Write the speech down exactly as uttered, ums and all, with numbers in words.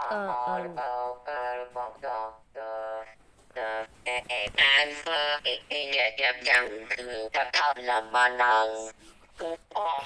เออเออ answer it in your jam jam to the top of the